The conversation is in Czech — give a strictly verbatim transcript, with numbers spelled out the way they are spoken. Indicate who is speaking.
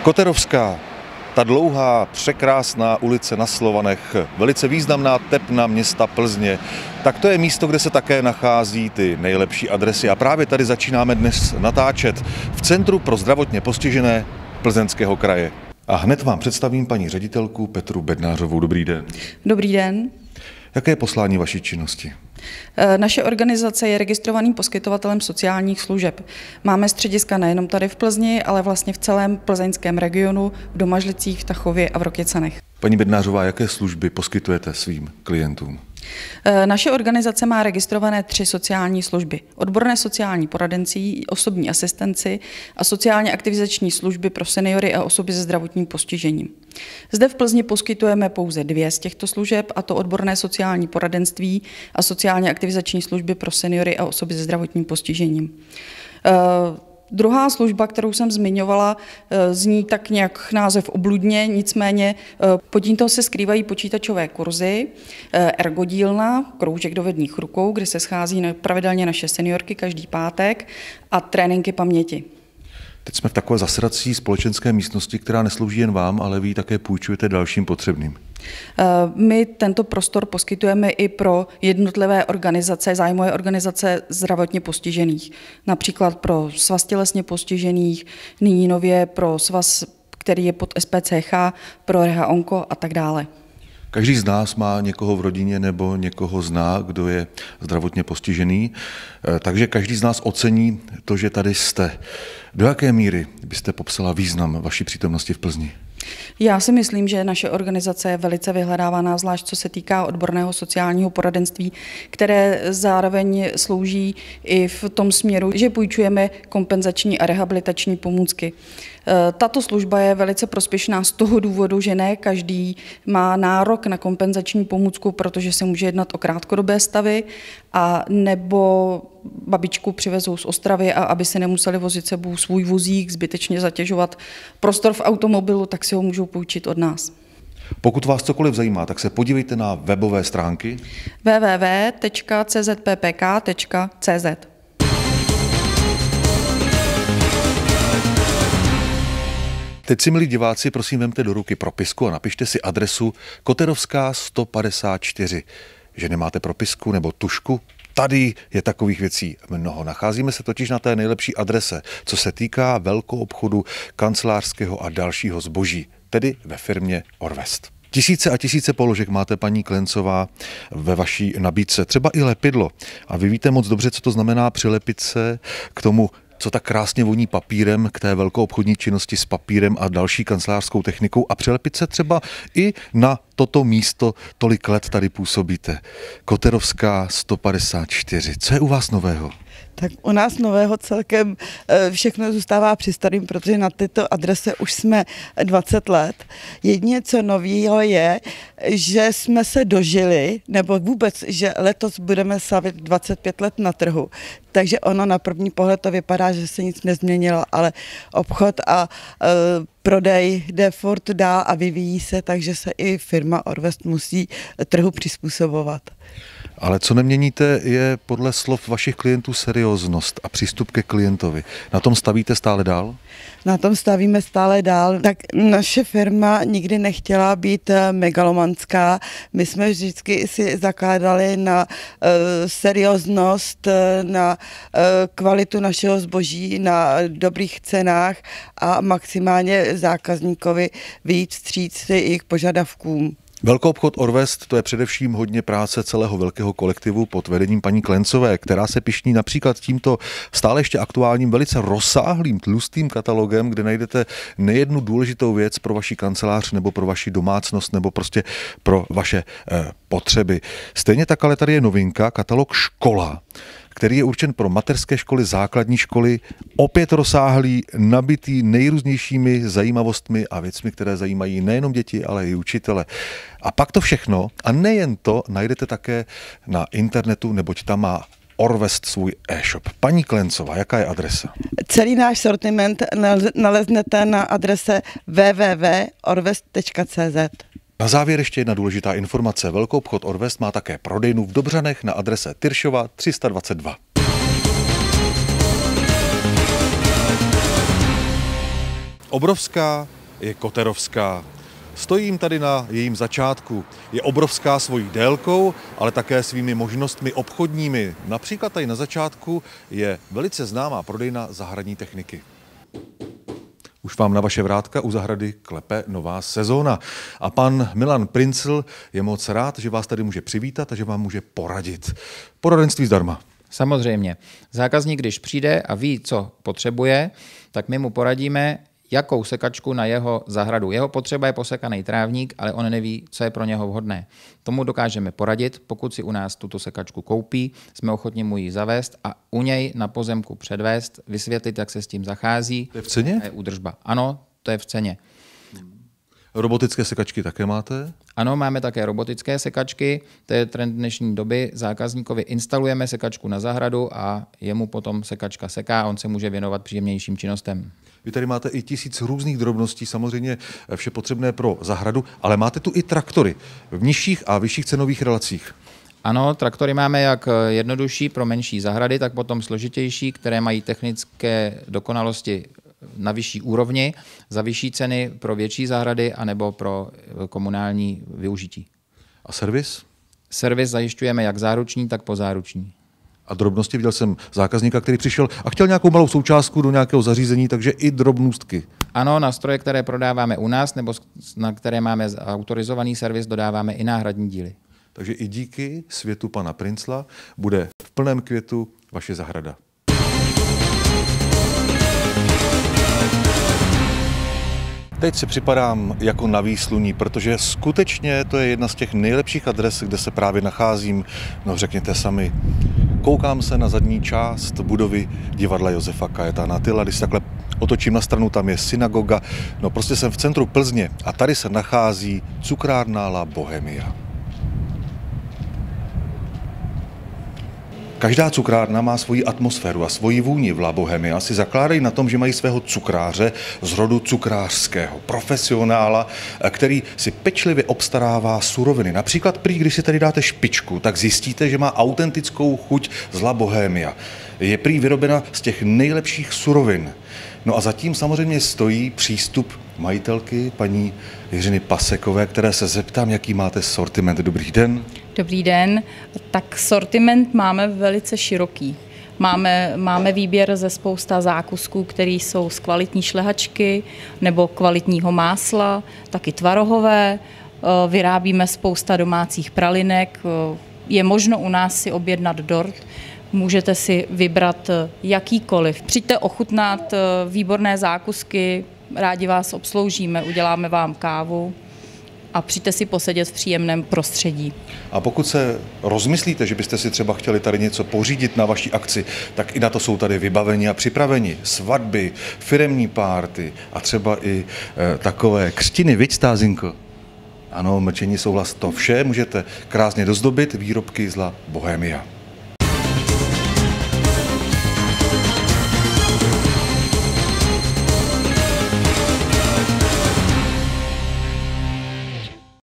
Speaker 1: Koterovská, ta dlouhá, překrásná ulice na Slovanech, velice významná tepna města Plzně, tak to je místo, kde se také nachází ty nejlepší adresy. A právě tady začínáme dnes natáčet v Centru pro zdravotně postižené Plzeňského kraje. A hned vám představím paní ředitelku Petru Bednářovou. Dobrý den.
Speaker 2: Dobrý den.
Speaker 1: Jaké je poslání vaší činnosti?
Speaker 2: Naše organizace je registrovaným poskytovatelem sociálních služeb. Máme střediska nejenom tady v Plzni, ale vlastně v celém plzeňském regionu, v Domažlicích, v Tachově a v Rokycanech.
Speaker 1: Paní Bednářová, jaké služby poskytujete svým klientům?
Speaker 2: Naše organizace má registrované tři sociální služby. Odborné sociální poradenství, osobní asistenci a sociálně aktivizační služby pro seniory a osoby se zdravotním postižením. Zde v Plzni poskytujeme pouze dvě z těchto služeb, a to odborné sociální poradenství a sociálně aktivizační služby pro seniory a osoby se zdravotním postižením. Druhá služba, kterou jsem zmiňovala, zní tak nějak název obludně, nicméně pod tímto se skrývají počítačové kurzy, ergodílna, kroužek dovedných rukou, kde se schází pravidelně naše seniorky každý pátek, a tréninky paměti.
Speaker 1: Teď jsme v takové zasedací společenské místnosti, která neslouží jen vám, ale vy také půjčujete dalším potřebným.
Speaker 2: My tento prostor poskytujeme i pro jednotlivé organizace, zájmové organizace zdravotně postižených. Například pro svaz tělesně postižených, nyní nově pro svaz, který je pod S P C H, pro Reha Onko a tak dále.
Speaker 1: Každý z nás má někoho v rodině nebo někoho zná, kdo je zdravotně postižený, takže každý z nás ocení to, že tady jste. Do jaké míry byste popsala význam vaší přítomnosti v Plzni?
Speaker 2: Já si myslím, že naše organizace je velice vyhledávaná, zvlášť co se týká odborného sociálního poradenství, které zároveň slouží i v tom směru, že půjčujeme kompenzační a rehabilitační pomůcky. Tato služba je velice prospěšná z toho důvodu, že ne každý má nárok na kompenzační pomůcku, protože se může jednat o krátkodobé stavy, a nebo babičku přivezou z Ostravy, a aby se nemuseli vozit sebou svůj vozík, zbytečně zatěžovat prostor v automobilu, tak si ho můžou půjčit od nás.
Speaker 1: Pokud vás cokoliv zajímá, tak se podívejte na webové stránky
Speaker 2: w w w tečka c z p p k tečka c z.
Speaker 1: Teď si, milí diváci, prosím, vemte do ruky propisku a napište si adresu Koterovská sto padesát čtyři. Že nemáte propisku nebo tužku? Tady je takových věcí mnoho. Nacházíme se totiž na té nejlepší adrese, co se týká velkoobchodu, kancelářského a dalšího zboží, tedy ve firmě Orvest. Tisíce a tisíce položek máte, paní Klencová, ve vaší nabídce, třeba i lepidlo. A vy víte moc dobře, co to znamená přilepit se k tomu, co tak krásně voní papírem, k té velkoobchodní činnosti s papírem a další kancelářskou technikou, a přilepit se třeba i na toto místo, tolik let tady působíte. Koterovská sto padesát čtyři. Co je u vás nového?
Speaker 3: Tak u nás nového celkem všechno zůstává při starým, protože na této adrese už jsme dvacet let. Jedině, co nového je, že jsme se dožili, nebo vůbec, že letos budeme slavit dvacet pět let na trhu. Takže ono na první pohled to vypadá, že se nic nezměnilo, ale obchod a e, prodej jde furt dál a vyvíjí se, takže se i firma Orvest musí trhu přizpůsobovat.
Speaker 1: Ale co neměníte, je podle slov vašich klientů serióznost a přístup ke klientovi. Na tom stavíte stále dál?
Speaker 3: Na tom stavíme stále dál. Tak naše firma nikdy nechtěla být megalomanská. My jsme vždycky si zakládali na uh, serióznost, na uh, kvalitu našeho zboží, na dobrých cenách a maximálně zákazníkovi vyjít vstříc jejich požadavkům.
Speaker 1: Velkoobchod Orvest, to je především hodně práce celého velkého kolektivu pod vedením paní Klencové, která se pyšní například tímto stále ještě aktuálním, velice rozsáhlým, tlustým katalogem, kde najdete nejednu důležitou věc pro vaši kancelář nebo pro vaši domácnost nebo prostě pro vaše eh, potřeby. Stejně tak ale tady je novinka, katalog Škola, který je určen pro mateřské školy, základní školy, opět rozsáhlý, nabitý nejrůznějšími zajímavostmi a věcmi, které zajímají nejenom děti, ale i učitele. A pak to všechno, a nejen to, najdete také na internetu, neboť tam má Orvest svůj e-shop. Paní Klencová, jaká je adresa?
Speaker 3: Celý náš sortiment naleznete na adrese w w w tečka orvest tečka c z.
Speaker 1: Na závěr ještě jedna důležitá informace. Velkoobchod Orvest má také prodejnu v Dobřanech na adrese Tyršova tři sta dvacet dva. Obrovská je koterovská. Stojím tady na jejím začátku. Je obrovská svojí délkou, ale také svými možnostmi obchodními. Například tady na začátku je velice známá prodejna zahradní techniky. Už vám na vaše vrátka u zahrady klepe nová sezóna. A pan Milan Princl je moc rád, že vás tady může přivítat a že vám může poradit. Poradenství zdarma.
Speaker 4: Samozřejmě. Zákazník, když přijde a ví, co potřebuje, tak my mu poradíme, jakou sekačku na jeho zahradu. Jeho potřeba je posekaný trávník, ale on neví, co je pro něho vhodné. Tomu dokážeme poradit, pokud si u nás tuto sekačku koupí, jsme ochotni mu ji zavést a u něj na pozemku předvést, vysvětlit, jak se s tím zachází.
Speaker 1: To je v ceně?
Speaker 4: Je údržba. Ano, to je v ceně.
Speaker 1: Robotické sekačky také máte?
Speaker 4: Ano, máme také robotické sekačky, to je trend dnešní doby. Zákazníkovi instalujeme sekačku na zahradu a jemu potom sekačka seká a on se může věnovat příjemnějším činnostem.
Speaker 1: Vy tady máte i tisíc různých drobností, samozřejmě vše potřebné pro zahradu, ale máte tu i traktory v nižších a vyšších cenových relacích.
Speaker 4: Ano, traktory máme jak jednodušší pro menší zahrady, tak potom složitější, které mají technické dokonalosti na vyšší úrovni, za vyšší ceny pro větší zahrady anebo pro komunální využití.
Speaker 1: A servis?
Speaker 4: Servis zajišťujeme jak záruční, tak pozáruční.
Speaker 1: A drobnosti, viděl jsem zákazníka, který přišel a chtěl nějakou malou součástku do nějakého zařízení, takže i drobnůstky.
Speaker 4: Ano, na stroje, které prodáváme u nás nebo na které máme autorizovaný servis, dodáváme i náhradní díly.
Speaker 1: Takže i díky světu pana Princla bude v plném květu vaše zahrada. Teď si připadám jako na výsluní, protože skutečně to je jedna z těch nejlepších adres, kde se právě nacházím. No řekněte sami, koukám se na zadní část budovy divadla Josefa Kajetána Tyla, když se takhle otočím na stranu, tam je synagoga. No prostě jsem v centru Plzně a tady se nachází cukrárna La Bohemia. Každá cukrárna má svoji atmosféru a svoji vůni. V La Bohemia si zakládají na tom, že mají svého cukráře z rodu cukrářského, profesionála, který si pečlivě obstarává suroviny. Například prý, když si tady dáte špičku, tak zjistíte, že má autentickou chuť z La Bohemia. Je prý vyrobena z těch nejlepších surovin. No a zatím samozřejmě stojí přístup majitelky, paní Jiřiny Pasekové, které se zeptám, jaký máte sortiment. Dobrý den.
Speaker 5: Dobrý den. Tak sortiment máme velice široký. Máme, máme výběr ze spousta zákusků, které jsou z kvalitní šlehačky nebo kvalitního másla, taky tvarohové. Vyrábíme spousta domácích pralinek. Je možno u nás si objednat dort. Můžete si vybrat jakýkoliv. Přijďte ochutnat výborné zákusky, rádi vás obsloužíme, uděláme vám kávu a přijďte si posedět v příjemném prostředí.
Speaker 1: A pokud se rozmyslíte, že byste si třeba chtěli tady něco pořídit na vaší akci, tak i na to jsou tady vybaveni a připraveni. Svatby, firemní párty a třeba i e, takové křtiny, viď, Stázinko? Ano, mlčení, souhlas, to vše můžete krásně dozdobit výrobky z La Bohemia.